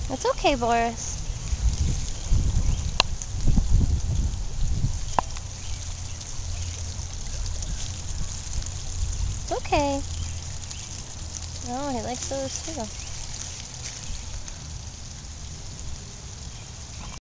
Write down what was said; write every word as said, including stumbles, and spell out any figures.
It's okay, Boris. It's okay. Oh, he likes those too.